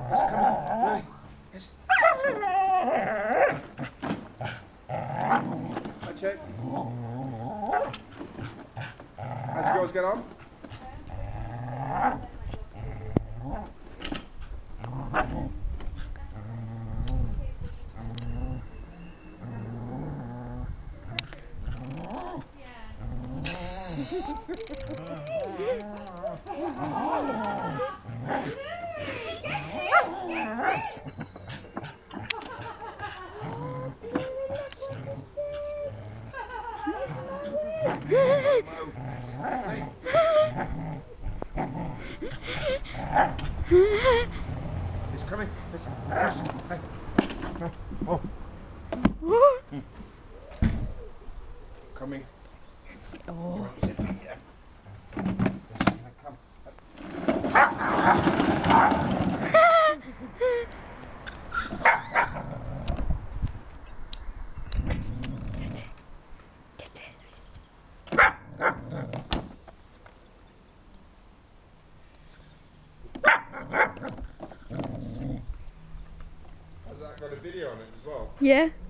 It's coming. Really? It's... Hi, Chick. How'd you girls get on? He's coming. Listen. Hey. No. Oh. Coming. Oh. Has that got a video on it as well? Yeah.